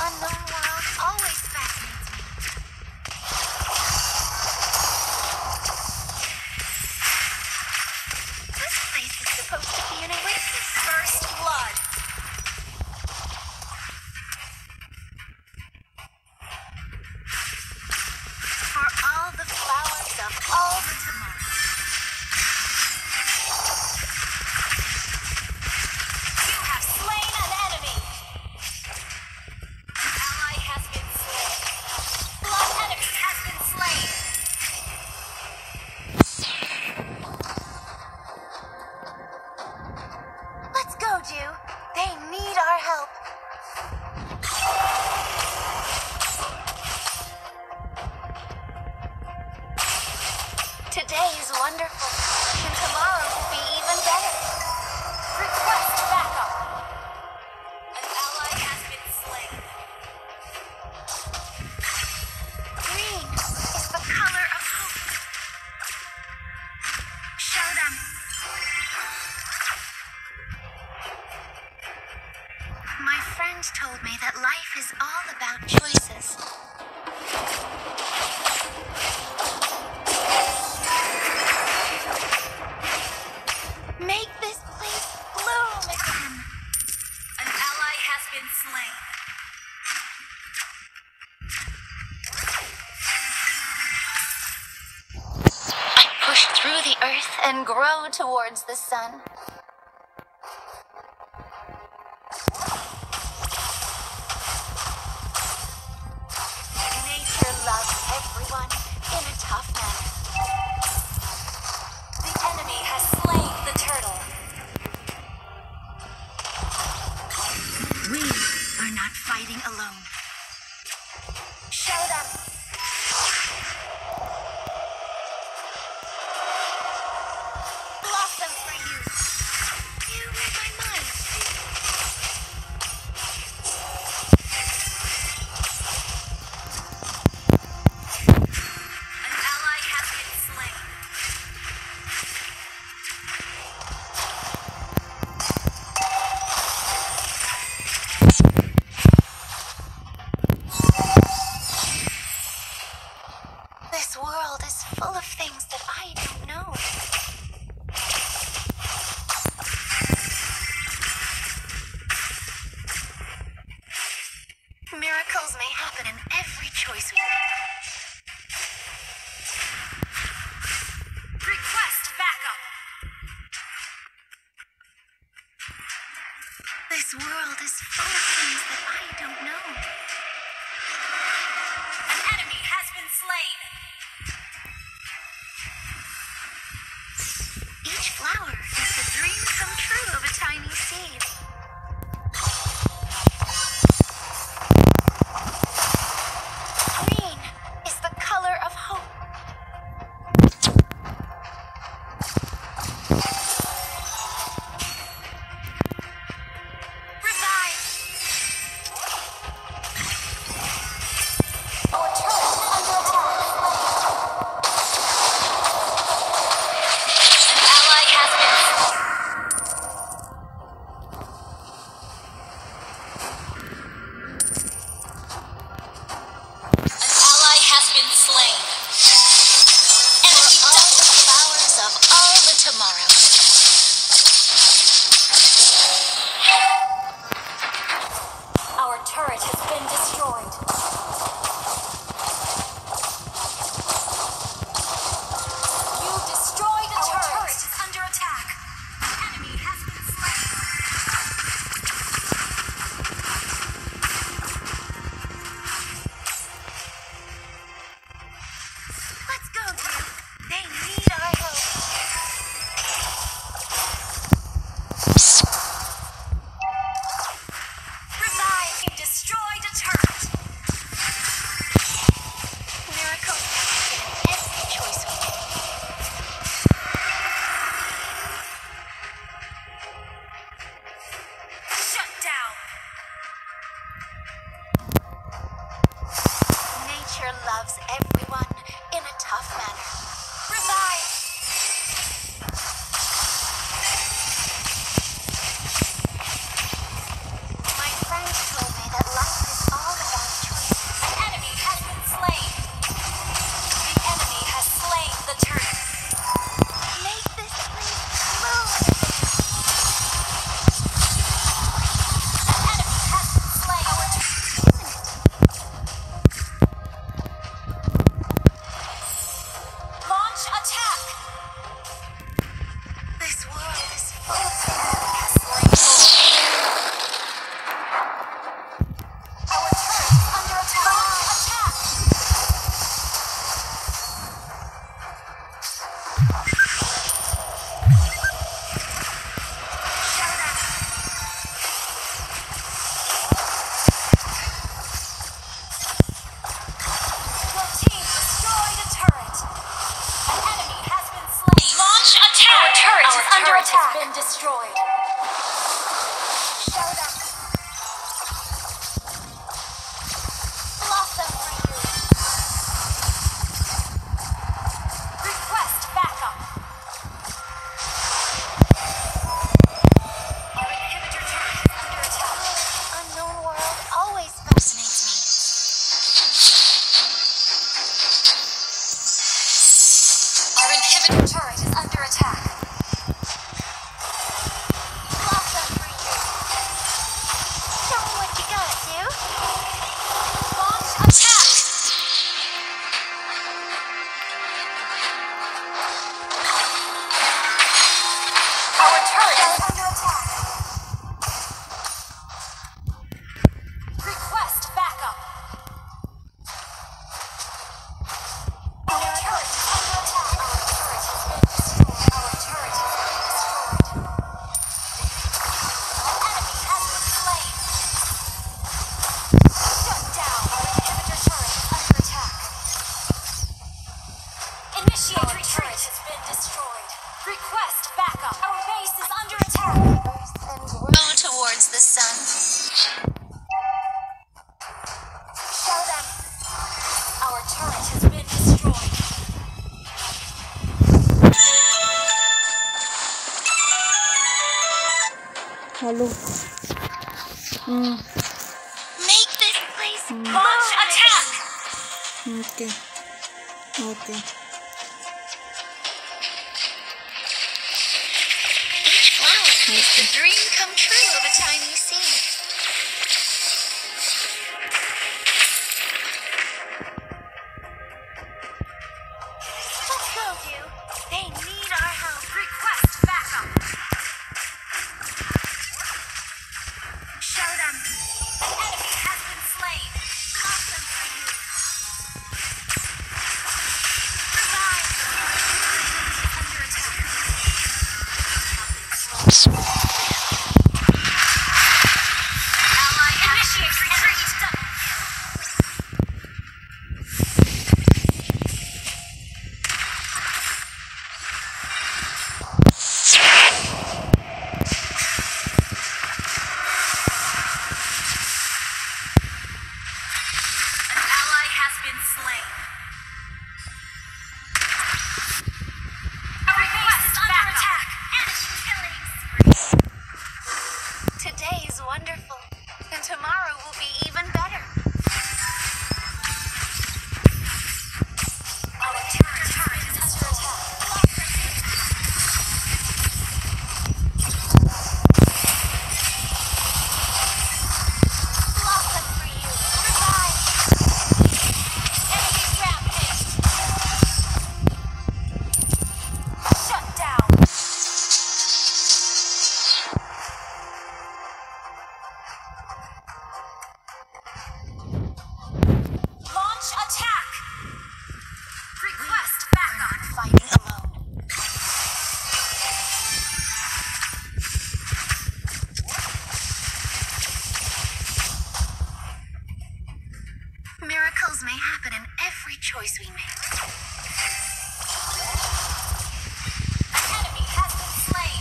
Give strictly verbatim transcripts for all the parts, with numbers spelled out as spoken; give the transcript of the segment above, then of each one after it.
unknown world always fascinates me. This place is supposed to be an oasis. First blood. For all the flowers of all the tomorrows. You have slain an enemy. An ally has been slain. Blood enemy has been slain. Let's go, Jew. They need our help. Today is wonderful, and tomorrow will be even better. Request backup. An ally has been slain. Green is the color of hope. Show them. My friend told me that life is all about choices. Make this place bloom again. An ally has been slain. I push through the earth and grow towards the sun. Nature loves everyone in a tough manner. The enemy has slain the turtle. We are not fighting alone. Show them. Blossom for you. You read my mind, Jew. An ally has been slain. This world is full of things that I don't know. Miracles may happen in every choice we make. Request backup. This world is full of things that I don't know. An enemy has been slain. Each flower is the dream come true of a tiny seed. Green is the color of hope. Revive. Our turret under attack. An ally has been slain. An ally has been slain. Enemy all the flowers of all the tomorrows. Our turret has been destroyed. You destroyed a turret. Our turret is under attack. The enemy has been slain. Let's go, Jew. They need our help. Revive. You destroyed a turret. Miracles happen in every choice we make. Shut down. Nature loves everyone in a tough manner. Revive. My friend told me that life is all Okay. Okay. Each flower is the dream come true of a tiny seed. Let's go, Dew. They need our help. Request backup. Show them. An enemy has been slain. Blossom for you. Revive. Under attack. Ally initiates retreat. Double kill. An ally has been slain. Our base is under attack. Enemy killing spree. Today is wonderful, and tomorrow will be even better. Our turret turret is under attack. Blossom for you. Revive. Enemy rampage. Shut down. Launch attack. Request backup. Fighting alone. Miracles may happen in every choice we make. An enemy has been slain.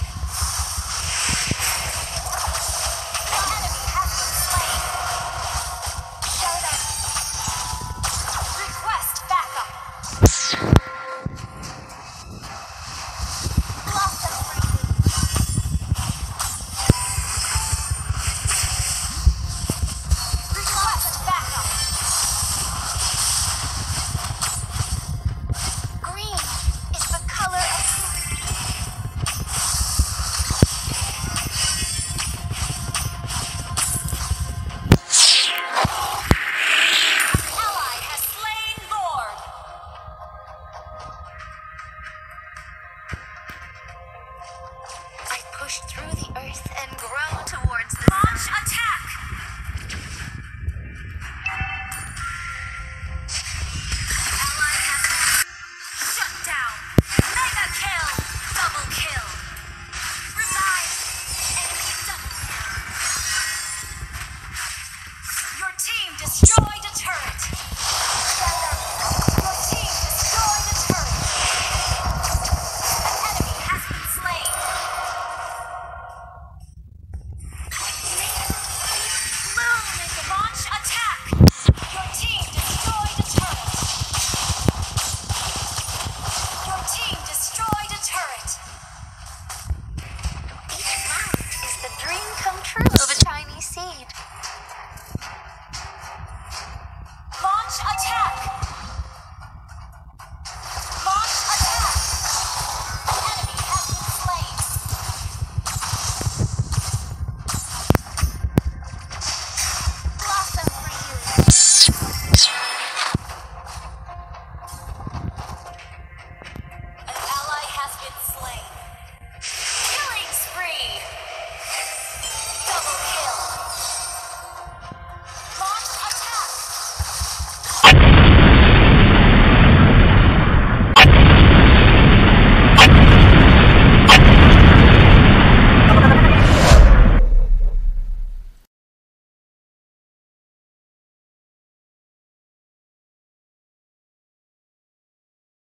An enemy has been slain. Show them. Request backup. Blossom for you. Request backup. Green is the color of ally has slain Lord. I push through the earth and grow towards the launch attack. Ally has shut down. Mega kill. Double kill. Revive. Enemy double kill. Your team destroyed a turret.